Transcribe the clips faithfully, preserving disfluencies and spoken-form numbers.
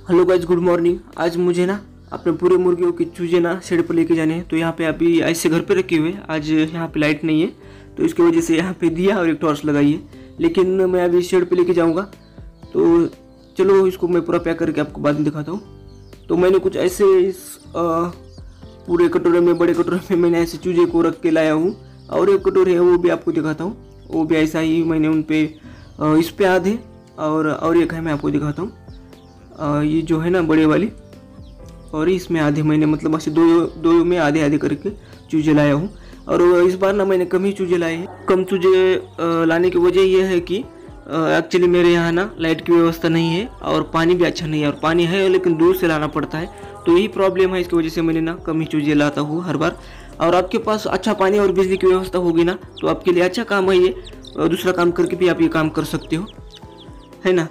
Hello guys, good morning. आज मुझे ना अपने पूरे मुर्गियों के चूजे ना शेड पर लेके जाने हैं। तो यहाँ पे अभी ऐसे घर पे रखे हुए, आज यहाँ पे लाइट नहीं है तो इसकी वजह से यहाँ पे दिया और एक टॉर्च लगाई है। लेकिन मैं अभी शेड पे लेके जाऊँगा तो चलो इसको मैं पूरा पैक करके आपको बाद में दिखाता हूँ। तो मैंने कुछ ऐसे इस आ, पूरे कटोरे में, बड़े कटोरे में मैंने ऐसे चूजे को रख के लाया हूँ। और एक कटोरे है वो भी आपको दिखाता हूँ, वो भी ऐसा ही मैंने उन पर इस पे आधे और और एक है मैं आपको दिखाता हूँ। आ, ये जो है ना बड़े वाली, और इसमें आधे मैंने मतलब ऐसे दो दो में आधे आधे करके चूजे लाया हूँ। और इस बार ना मैंने कम ही चूजे लाए हैं। कम चूजे आ, लाने की वजह यह है कि एक्चुअली मेरे यहाँ ना लाइट की व्यवस्था नहीं है और पानी भी अच्छा नहीं है, और पानी है लेकिन दूर से लाना पड़ता है। तो यही प्रॉब्लम है, इसकी वजह से मैंने ना कम ही चूजे लाता हूँ हर बार। और आपके पास अच्छा पानी और बिजली की व्यवस्था होगी ना तो आपके लिए अच्छा काम है ये। दूसरा काम करके भी आप ये काम कर सकते हो, है ना।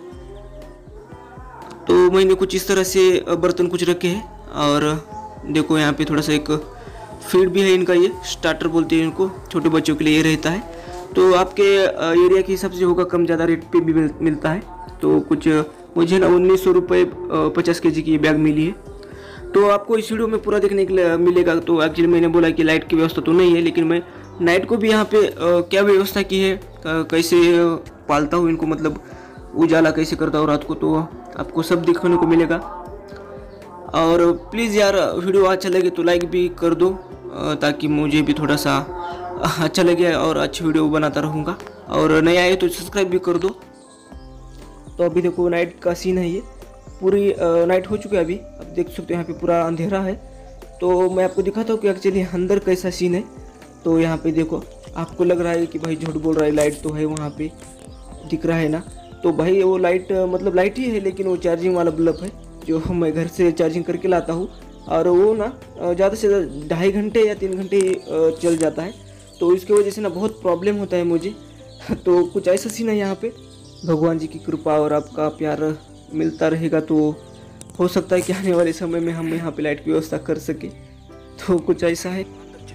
तो मैंने कुछ इस तरह से बर्तन कुछ रखे हैं। और देखो यहाँ पे थोड़ा सा एक फीड भी है इनका, ये स्टार्टर बोलते हैं इनको, छोटे बच्चों के लिए ये रहता है। तो आपके एरिया के हिसाब से होगा, कम ज़्यादा रेट पे भी मिल, मिलता है। तो कुछ मुझे ना उन्नीस सौ रुपये पचास के जी की बैग मिली है। तो आपको इस वीडियो में पूरा देखने के लिए मिलेगा। तो एक्चुअली मैंने बोला कि लाइट की व्यवस्था तो नहीं है, लेकिन मैं नाइट को भी यहाँ पे क्या व्यवस्था की है, कैसे पालता हूँ इनको, मतलब उजाला कैसे करता हूँ रात को, तो आपको सब दिखने को मिलेगा। और प्लीज़ यार, वीडियो अच्छा लगे तो लाइक भी कर दो ताकि मुझे भी थोड़ा सा अच्छा लगे और अच्छी वीडियो बनाता रहूँगा। और नया आए तो सब्सक्राइब भी कर दो। तो अभी देखो नाइट का सीन है, ये पूरी नाइट हो चुकी है अभी। अब देख सकते हो यहाँ पे पूरा अंधेरा है। तो मैं आपको दिखाता हूँ कि एक्चुअली अंदर कैसा सीन है। तो यहाँ पे देखो, आपको लग रहा है कि भाई झूठ बोल रहा है, लाइट तो है वहाँ पे, दिख रहा है ना। तो भाई वो लाइट मतलब लाइट ही है, लेकिन वो चार्जिंग वाला बल्ब है जो मैं घर से चार्जिंग करके लाता हूँ। और वो ना ज़्यादा से ज़्यादा ढाई घंटे या तीन घंटे चल जाता है। तो इसकी वजह से ना बहुत प्रॉब्लम होता है मुझे। तो कुछ ऐसा सीन है यहाँ पे। भगवान जी की कृपा और आपका प्यार मिलता रहेगा तो हो सकता है कि आने वाले समय में हम यहाँ पे लाइट की व्यवस्था कर सके। तो कुछ ऐसा है।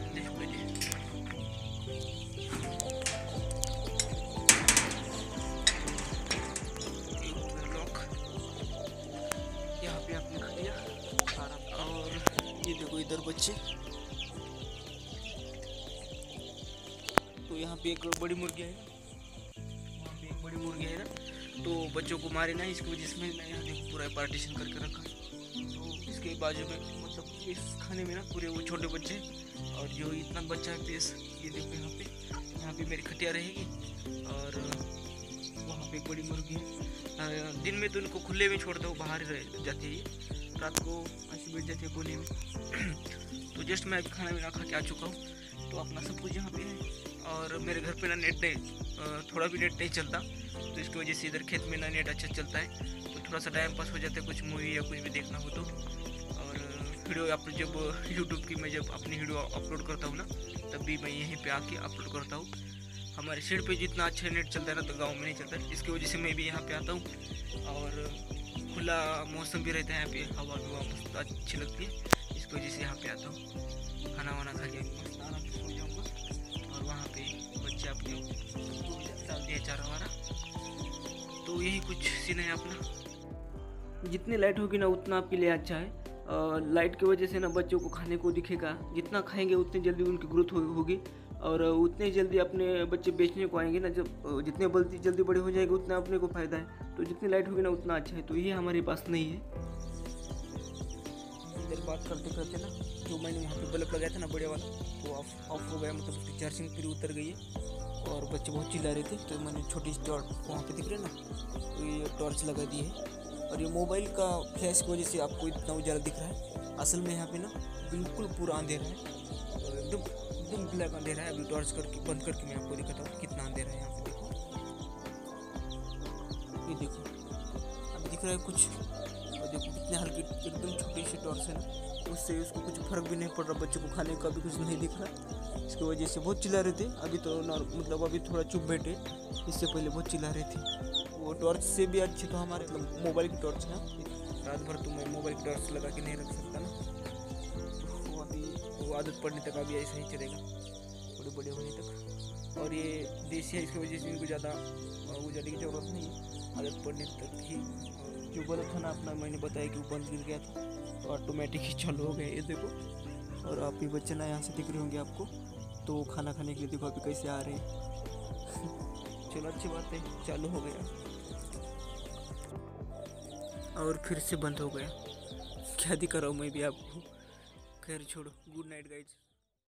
यहाँ पे आपने खा और ये देखो इधर बच्चे। तो यहाँ पे एक बड़ी मुर्गी है, वहाँ पे एक बड़ी मुर्गी है ना। तो बच्चों को मारे ना, इसकी वजह से मैंने यहाँ देखो पूरा पार्टीशन करके रखा। तो इसके बाजू में मतलब इस खाने में ना पूरे वो छोटे बच्चे, और जो इतना बच्चा है पेस, ये देखो यहाँ पे यहाँ पे मेरी खटिया रहेगी। और वहाँ पे एक बड़ी मुर्गी है। दिन में तो उनको खुले में छोड़ता हूँ, बाहर रह जाती है ये, रात को ऐसी बैठ जाती है कोने में। तो जस्ट मैं अभी खाना वाना खा के आ चुका हूँ। तो अपना सब कुछ यहाँ पे है। और मेरे घर पे ना नेट नहीं, थोड़ा भी नेट नहीं चलता, तो इसकी वजह से इधर खेत में ना नेट अच्छा चलता है। तो थोड़ा सा टाइम पास हो जाता है, कुछ मूवी या कुछ भी देखना हो तो। और वीडियो आप जब यूट्यूब की मैं जब अपनी वीडियो अपलोड करता हूँ ना, तब भी मैं यहीं पे आके अपलोड करता हूँ। हमारे शेड पे जितना अच्छा नेट चलता है ना, तो गाँव में नहीं चलता है। इसकी वजह से मैं भी यहाँ पे आता हूँ। और खुला मौसम भी रहता है यहाँ पे, हवा भी वहाँ मस्त अच्छी लगती है। इसकी वजह से यहाँ पे आता हूँ। खाना वाना खा के मस्त आराम से सो जाऊँगा। और वहाँ पे बच्चे अपने डाल दिया चारा वारा। तो यही कुछ सीन है अपना। जितनी लाइट होगी ना उतना आपके लिए अच्छा है। लाइट की वजह से ना बच्चों को खाने को दिखेगा, जितना खाएंगे उतनी जल्दी उनकी ग्रोथ हो, होगी और उतने जल्दी अपने बच्चे बेचने को आएंगे ना। जब जितने जल्दी जल्दी बड़े हो जाएंगे उतना अपने को फ़ायदा है। तो जितनी लाइट होगी ना उतना अच्छा है। तो ये हमारे पास नहीं है। इधर बात करते करते ना, जो मैंने वहाँ पे बल्ब लगाया था ना बड़े वाला, तो ऑफ ऑफ हो गया, मतलब उसकी चार्जिंग पूरी उतर गई है। और बच्चे बहुत चिल्ला रहे थे, तो मैंने छोटी सी टॉर्च वहाँ पे दिख रहे ना, तो ये टॉर्च लगा दी है। और ये मोबाइल का फ्लैश की वजह से आपको इतना उजाला दिख रहा है। असल में यहाँ पे ना बिल्कुल पूरा अंधेरा है, एकदम एकदम ब्लैक अंधेरा है। अभी टॉर्च करके बंद करके मैं आपको दिखाता हूँ कितना अंधेरा है यहाँ पे। देखो ये देखो, अभी दिख रहा है कुछ, और देखो कितने हल्की एकदम छोटी सी टॉर्च है ना, उससे उसको कुछ फर्क भी नहीं पड़ रहा। बच्चों को खाने का भी कुछ नहीं दिख रहा। इसकी वजह से बहुत चिल्ला रहे थे। अभी तो मतलब अभी थोड़ा चुप बैठे, इससे पहले बहुत चिल्ला रहे थे। वो टॉर्च से भी अच्छी तो हमारे मतलब मोबाइल की टॉर्च ना, रात भर तो मैं मोबाइल की टॉर्च लगा के नहीं रख सकता ना। तो अभी वो आदत पड़ने तक अभी ऐसा ही चलेगा, थोड़े बड़े होने तक। और ये देसी है, इसकी वजह से इनको ज़्यादा उजाले की ज़रूरत नहीं है, आदत पड़ने तक ही जो बल्ब था ना अपना, मैंने बताया कि वो बंद गिर गया था तो ऑटोमेटिक ही चालू हो गया, ये देखो। और आप ये बच्चे ना यहाँ से दिख रहे होंगे आपको, तो खाना खाने के लिए देखो अभी कैसे आ रहे हैं। चलो अच्छी बात है, चालू हो गया और फिर से बंद हो गया। क्या दिखा रहा हूँ मैं भी आपको। खैर छोड़ो, गुड नाइट गाइज।